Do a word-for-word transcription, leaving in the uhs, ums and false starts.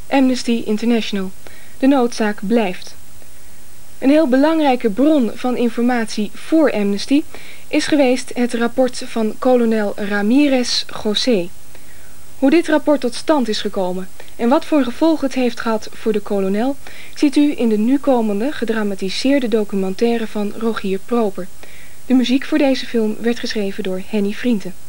Amnesty International. De noodzaak blijft. Een heel belangrijke bron van informatie voor Amnesty is geweest het rapport van kolonel Ramirez José. Hoe dit rapport tot stand is gekomen en wat voor gevolgen het heeft gehad voor de kolonel, ziet u in de nu komende gedramatiseerde documentaire van Rogier Proper. De muziek voor deze film werd geschreven door Henny Vrienden.